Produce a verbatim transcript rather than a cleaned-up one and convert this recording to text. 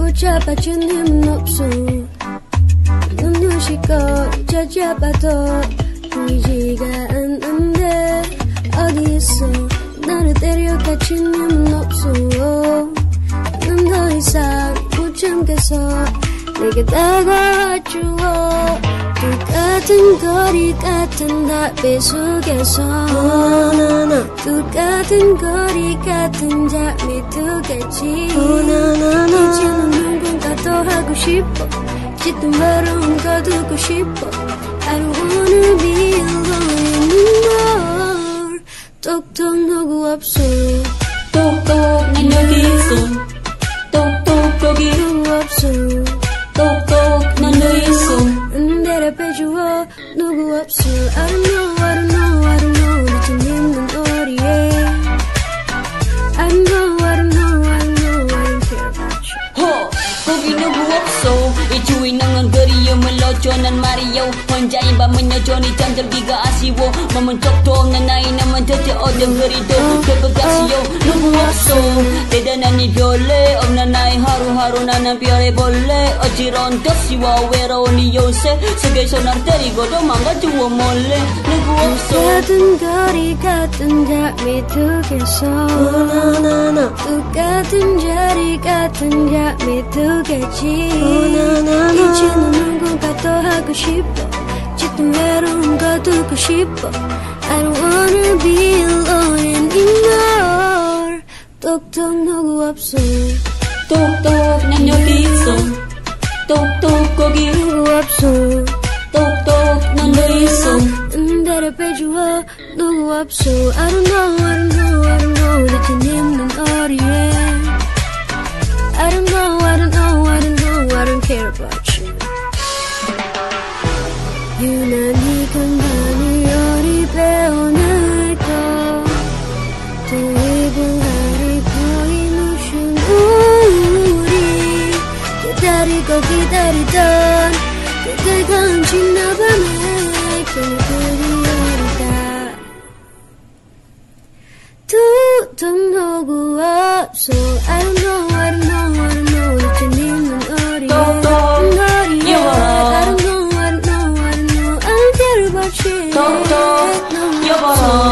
붙잡아준 힘은 없어. 눈부시고 찾아봐도 보이지가 않는데 어디 있어. 나를 때려갇힌 힘은 없어. 난 더 이상 못 참겠어. 내게 다가와주어. 똑같은 거리 같은 답의 속에서 똑같은 거리 같은 잠이 두겠지. 이제는 누군가 더 하고 싶어. 짙은 바람 가두고 싶어. I don't wanna be alone anymore. 똑똑 누구 없어. 똑똑 난 여기 있어. 똑똑 거기 누구 없어. 똑똑 난 너 있어. 음, 대답해줘. 누구 없어. I don't know, I don't know, I don't know. 미친 힘든 어디에. I don't know, I don't know, I don't know. I don't care about you. 허 거기 누구 없어. 이 주인공은 그리움을 넣어줘. 난 말이요 혼자인 밤은 여전히 잠들기가 아쉬워. 몸은 쪽도 없는 나이 나만 대체 어떤 그리도 될 것 같지요. 누구 없어. 대단한 이별에 없는 나의 하루하루 나는 별해볼래. 어지러운 덕시와 외로운 이 요새 속에서 날 때리고 도망가주어 몰래. 누구 없어. 똑같은 거리 같은 잠이 두겠어. 똑같은 자리 같은 잠이 두겠지. 이제는 누군가 더 하고 싶어. 짙은 외로움 가두고 싶어. I don't wanna be alone anymore. 똑똑 누구 없어. 똑똑 난 여기 있어. 똑똑 거기 누구 없어. 똑똑 난 너 있어. 음, 대답해줘. 누구 없어. I don't know, I don't know, I don't know. 대체 님은 어디에. I don't know, I don't know, I don't know. I don't care about you. 유난히 간단히 어리 배어날까. 또 입은 가리고 이누신 우리 기다리고 기다리던 그대가 훔친 나밤에 괜히 그리워리다. 도통 누구 없어. I don't know, I don't know, I don't know. 대체 님은 어디에. 어디에. I don't know, I don't know, I don't know. I don't care about you. 똑똑 여보라.